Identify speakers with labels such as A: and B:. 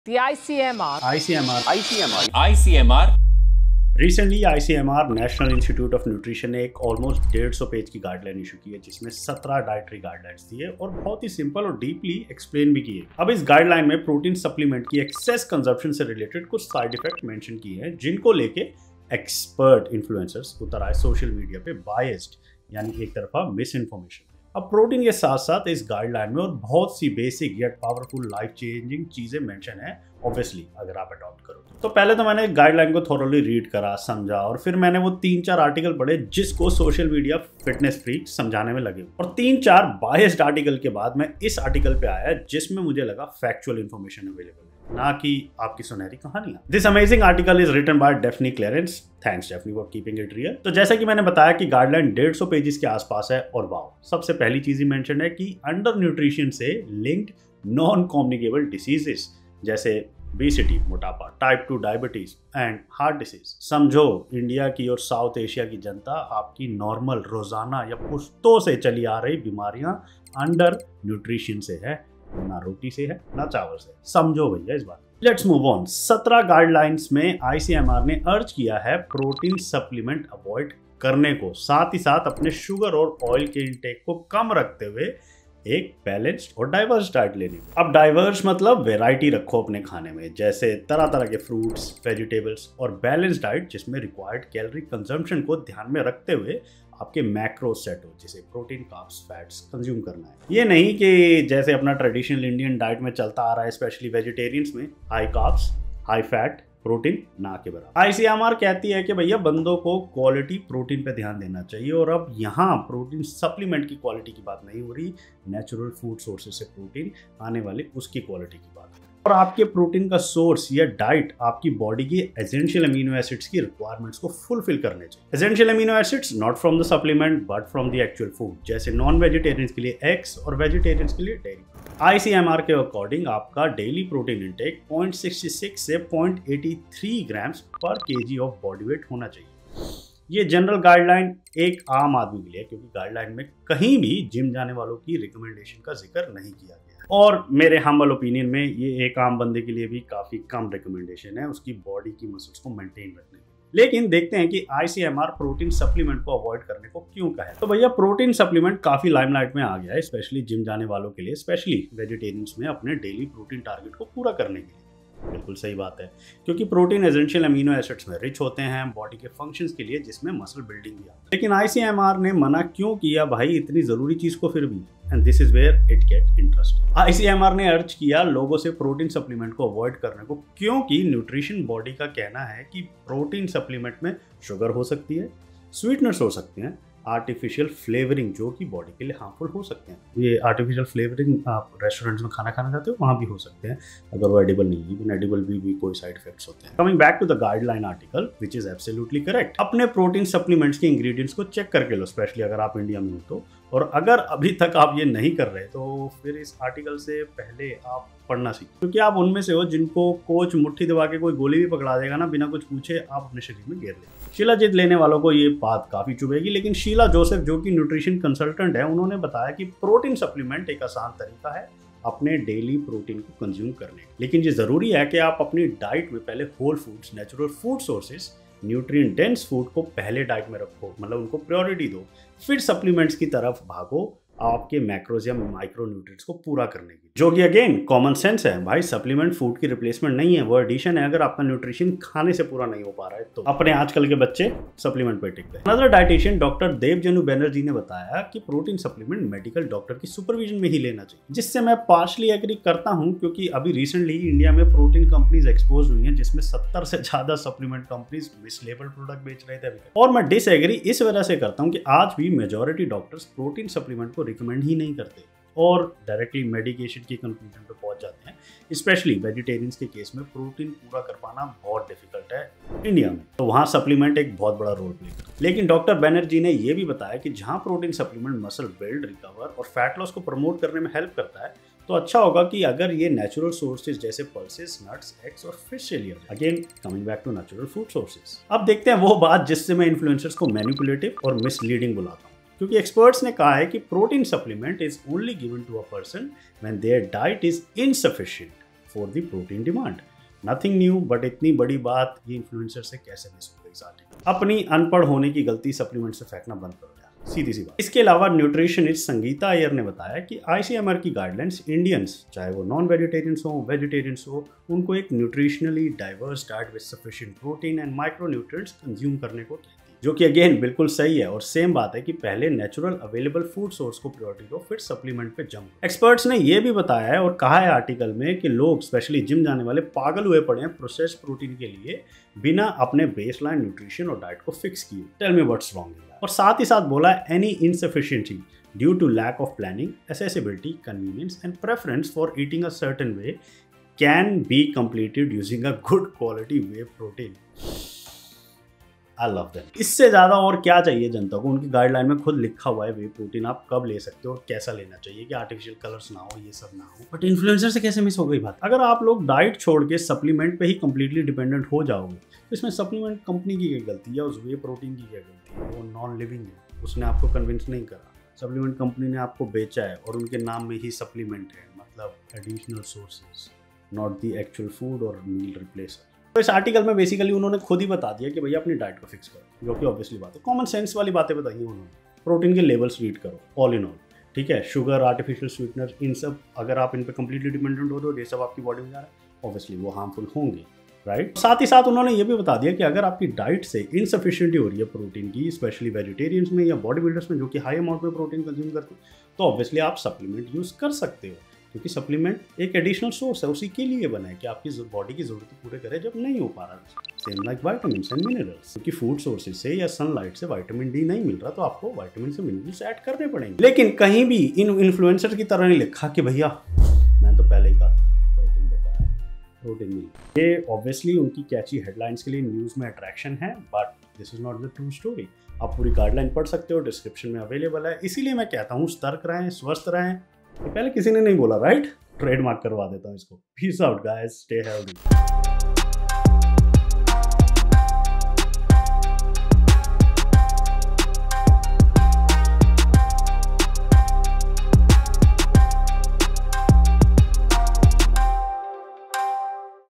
A: The ICMR.
B: ICMR.
C: Recently ICMR national institute of nutrition ने एक almost 150 page की guideline issue की है, जिसमें 17 डाइटरी गाइडलाइंस दी है और बहुत ही सिंपल और डीपली एक्सप्लेन भी की है। अब इस गाइडलाइन में प्रोटीन सप्लीमेंट की एक्सेस कंजप्शन से रिलेटेड कुछ साइड इफेक्ट मेंशन किए हैं, जिनको लेके एक्सपर्ट इन्फ्लुएंसर्स उतर आए सोशल मीडिया पे बायस्ड, यानी एक तरफा मिस इन्फॉर्मेशन। अब प्रोटीन के साथ साथ इस गाइडलाइन में और बहुत सी basic yet powerful life changing चीजें मेंशन है, ऑब्वियसली अगर आप अडॉप्ट करो तो पहले तो मैंने गाइडलाइन को थोरली रीड करा, समझा और फिर मैंने वो 3-4 आर्टिकल पढ़े जिसको सोशल मीडिया फिटनेस फ्रीक समझाने में लगे, और 3-4 बायस्ड आर्टिकल के बाद मैं इस आर्टिकल पे आया जिसमें मुझे लगा फैक्चुअल इन्फॉर्मेशन अवेलेबल है, ना कि आपकी सुनहरी कहानियां। This amazing article is written by Daphne Clarence. Thanks Daphne for keeping it real. तो जैसा कि मैंने बताया कि गाइडलाइन 150 पेजेस के आसपास है, और वाओ, सबसे पहली चीज ही मेंशन है कि अंडर न्यूट्रिशन से लिंक्ड नॉन कम्युनिकेबल डिसीजेस जैसे ओबेसिटी, मोटापा, type 2 diabetes and heart disease. समझो इंडिया की और साउथ एशिया की जनता आपकी नॉर्मल रोजाना या पुश्तों से चली आ रही बीमारियां अंडर न्यूट्रिशन से है, ना रोटी से है ना चावल से। समझो भैया इस बात। Let's move on. 17 गाइडलाइंस में ICMR ने अर्ज किया है प्रोटीन सप्लीमेंट अवॉइड करने को, साथ ही साथ अपने शुगर और ऑयल के इंटेक को कम रखते हुए एक बैलेंस्ड और डाइवर्स डाइट लेने को। अब डाइवर्स मतलब वेराइटी रखो अपने खाने में, जैसे तरह तरह के फ्रूट्स, वेजिटेबल्स, और बैलेंस डाइट जिसमें रिक्वायर्ड कैलोरी कंजम्पशन को ध्यान में रखते हुए आपके मैक्रो सेट हो, जैसे प्रोटीन, कार्ब्स, फैट्स कंज्यूम करना है। ये नहीं कि जैसे अपना ट्रेडिशनल इंडियन डाइट में चलता आ रहा है, स्पेशली वेजिटेरियंस में, high carbs high fat protein ना के बराबर। ICMR कहती है कि भैया बंदों को क्वालिटी प्रोटीन पे ध्यान देना चाहिए, और अब यहाँ प्रोटीन सप्लीमेंट की क्वालिटी की बात नहीं हो रही, नेचुरल फूड सोर्सेज से प्रोटीन आने वाली उसकी क्वालिटी की बात है। और आपके प्रोटीन का सोर्स या डाइट आपकी बॉडी की एसेंशियल अमीनो एसिड्स की रिक्वायरमेंट्स को फुलफिल करने चाहिए। Essential amino acids not from the supplement but from the actual food, जैसे नॉन वेजिटेरियंस के लिए एग्स और वेजिटेरियंस के लिए डेयरी। ICMR के अकॉर्डिंग आपका डेली प्रोटीन इंटेक 0.66 से 0.83 ग्राम्स पर केजी ऑफ बॉडी वेट होना चाहिए। ये जनरल गाइडलाइन एक आम आदमी के लिए, क्योंकि गाइडलाइन में कहीं भी जिम जाने वालों की रिकमेंडेशन का जिक्र नहीं किया गया है, और मेरे हम्बल ओपिनियन में ये एक आम बंदे के लिए भी काफी कम रिकमेंडेशन है उसकी बॉडी की मसल्स को मेंटेन रखने की। लेकिन देखते हैं कि ICMR प्रोटीन सप्लीमेंट को अवॉइड करने को क्यों कहा है। तो भैया प्रोटीन सप्लीमेंट काफी लाइमलाइट में आ गया है, स्पेशली जिम जाने वालों के लिए, स्पेशली वेजिटेरियंस में अपने डेली प्रोटीन टारगेट को पूरा करने के लिए। बिल्कुल सही बात है, क्योंकि प्रोटीन एसेंशियल अमीनो एसिड्स में रिच होते हैं बॉडी के फंक्शंस के लिए, जिसमें मसल बिल्डिंग भी आता है। लेकिन ICMR ने मना क्यों किया भाई इतनी जरूरी चीज को फिर भी, and this is where it get interesting. ICMR ने अर्ज किया लोगों से प्रोटीन सप्लीमेंट को अवॉइड करने को, क्योंकि न्यूट्रिशन बॉडी का कहना है कि प्रोटीन सप्लीमेंट में शुगर हो सकती है, स्वीटनर्स हो सकते हैं, आर्टिफिशियल फ्लेवरिंग जो कि बॉडी के लिए हार्मफुल हो सकते हैं। ये आर्टिफिशियल फ्लेवरिंग आप रेस्टोरेंट्स में खाना खाना चाहते हो वहाँ भी हो सकते हैं, अगर वो एडिबल नहीं है। इवन एडिबल भी कोई साइड इफेक्ट्स होते हैं। Coming back to the guideline article which is absolutely correct. अपने प्रोटीन सप्लीमेंट्स के इंग्रेडिएंट्स को चेक करके लो, स्पेशली अगर आप इंडिया में हो तो, और अगर अभी तक आप ये नहीं कर रहे तो फिर इस आर्टिकल से पहले आप पढ़ना सीखें, क्योंकि आप उनमें से हो जिनको कोच मुट्ठी दबा के कोई गोली भी पकड़ा देगा ना, बिना कुछ पूछे आप अपने शरीर में घेर लेंगे। शीला जीत लेने वालों को ये बात काफी चुभेगी, लेकिन शीला जोसेफ जो कि न्यूट्रिशन कंसल्टेंट है, उन्होंने बताया कि प्रोटीन सप्लीमेंट एक आसान तरीका है अपने डेली प्रोटीन को कंज्यूम करने, लेकिन ये जरूरी है कि आप अपनी डाइट में पहले whole foods, natural food sources, nutrient dense food को पहले डाइट में रखो, मतलब उनको प्रायोरिटी दो, फिर सप्लीमेंट्स की तरफ भागो आपके मैक्रोज या माइक्रो न्यूट्रिएंट्स को पूरा करने की, जो कि अगेन कॉमन सेंस है भाई। सप्लीमेंट फूड की रिप्लेसमेंट नहीं है, वो एडिशन है। अगर आपका न्यूट्रिशन खाने से पूरा नहीं हो पा रहा है तो अपने आजकल के बच्चे सप्लीमेंट पे टिकते हैं। Another dietician doctor Devjanu Banerjee ने बताया कि प्रोटीन सप्लीमेंट मेडिकल डॉक्टर की सुपरविजन में ही लेना चाहिए, जिससे मैं पार्शली एग्री करता हूं, क्योंकि अभी रिसेंटली इंडिया में प्रोटीन कंपनीज एक्सपोज हुई हैं, जिसमें 70 से ज्यादा सप्लीमेंट कंपनीज मिसलेबल प्रोडक्ट बेच रहे थे। और मैं डिसएग्री इस वजह से करता हूं कि आज भी मेजॉरिटी डॉक्टर्स प्रोटीन सप्लीमेंट को रिकमेंड ही नहीं करते और डायरेक्टली मेडिकेशन की कंक्लूजन पे पहुंच जाते हैं। स्पेशली वेजिटेरियंस के केस में प्रोटीन पूरा कर पाना बहुत डिफिकल्ट है इंडिया में, तो वहाँ सप्लीमेंट एक बहुत बड़ा रोल प्ले करता है। लेकिन डॉक्टर बनर्जी ने यह भी बताया कि जहाँ protein supplement muscle build, recover और फैट लॉस को प्रमोट करने में हेल्प करता है, तो अच्छा होगा कि अगर ये नेचुरल सोर्सेज जैसे पल्सेस, नट्स, एग्स और फिश से लिया जाए। Again coming back to natural food sources. अब देखते हैं वो बात जिससे मैं इन्फ्लुएंसर्स को मैनिपुलेटिव और मिसलीडिंग बुलाता हूँ, क्योंकि एक्सपर्ट्स ने कहा है कि protein supplement is only given to a person when their diet is insufficient for the protein demand. Nothing new, but इतनी बड़ी बात ये इन्फ्लुएंसर से कैसे मिस हो गई इस आर्टिकल। अपनी अनपढ़ होने की गलती सप्लीमेंट से फेंकना बंद करो यार, सीधी सी बात। इसके अलावा न्यूट्रिशनिस्ट संगीता अय्यर ने बताया कि आईसीएमआर की गाइडलाइंस इंडियंस, चाहे वो नॉन वेजिटेरियंस हो वेजिटेरियंस हो, उनको एक nutritionally diverse diet with sufficient protein and micronutrients consume करने को कहती है, जो कि अगेन बिल्कुल सही है। और सेम बात है कि पहले नेचुरल अवेलेबल फूड सोर्स को प्रायोरिटी दो, फिर सप्लीमेंट पे जंप। एक्सपर्ट्स ने ये भी बताया है और कहा है आर्टिकल में कि लोग स्पेशली जिम जाने वाले पागल हुए पड़े हैं प्रोसेस्ड प्रोटीन के लिए, बिना अपने बेसलाइन न्यूट्रिशन और डाइट को फिक्स किए। Tell me what's wrong. और साथ ही साथ बोला any insufficiency due to lack of planning, accessibility, convenience and preference for eating a certain way can be completed using a good quality whey protein. I love that. इससे ज़्यादा और क्या चाहिए जनता को। उनकी गाइडलाइन में खुद लिखा हुआ है वे प्रोटीन आप कब ले सकते हो और कैसा लेना चाहिए, कि आर्टिफिशियल कलर्स ना हो, ये सब ना हो। बट इन्फ्लुएंसर से कैसे मिस हो गई बात। अगर आप लोग डाइट छोड़ के सप्लीमेंट पे ही कंप्लीटली डिपेंडेंट हो जाओगे तो इसमें सप्लीमेंट कंपनी की क्या गलती है, उस वे प्रोटीन की क्या गलती है। वो नॉन लिविंग है, उसने आपको कन्विंस नहीं करा। सप्लीमेंट कंपनी ने आपको बेचा है और उनके नाम में ही सप्लीमेंट है, मतलब additional sources, not the actual food और मील रिप्लेसर। तो इस आर्टिकल में बेसिकली उन्होंने खुद ही बता दिया कि भैया अपनी डाइट को फिक्स करो, जो कि ऑब्वियसली बात है। कॉमन सेंस वाली बातें बताई उन्होंने। प्रोटीन के लेबल्स रीड करो, ऑल इन ऑल, ठीक है। शुगर, आर्टिफिशियल स्वीटनर, इन सब अगर आप इन पर कंप्लीटली डिपेंडेंट हो तो ये सब आपकी बॉडी में जा रहा है, ऑब्वियसली वो हार्मफुल होंगे, राइट। साथ ही साथ उन्होंने ये भी बता दिया कि अगर आपकी डाइट से इनसफिशिएंटी हो रही है प्रोटीन की, स्पेशली वेजिटेरियंस में या बॉडी बिल्डर्स में जो कि हाई अमाउंट में प्रोटीन कंज्यूम करते हैं, तो ऑब्वियसली आप सप्लीमेंट यूज कर सकते हो, क्योंकि सप्लीमेंट एक एडिशनल सोर्स है, उसी के लिए बना है कि आपकी बॉडी की जरूरत पूरे करे जब नहीं हो पा रहा। Same like vitamin and minerals, क्योंकि फूड सोर्सेज से या सनलाइट से विटामिन डी नहीं मिल रहा तो आपको विटामिन से मिनरल्स ऐड करने पड़ेंगे। लेकिन कहीं भी इन इन्फ्लुएंसर की तरह नहीं लिखा कि भैया मैं तो पहले ही कहा था प्रोटीन बेकार है, प्रोटीन नहीं। ये ऑब्वियसली उनकी कैची हेडलाइंस के लिए न्यूज में अट्रैक्शन है, but this is not the true story. आप पूरी गाइडलाइन पढ़ सकते हो, डिस्क्रिप्शन में अवेलेबल है। इसीलिए मैं कहता हूँ सतर्क रहें, स्वस्थ रहें। पहले किसी ने नहीं बोला, राइट। ट्रेडमार्क करवा देता हूँ इसको। Peace out guys, stay healthy.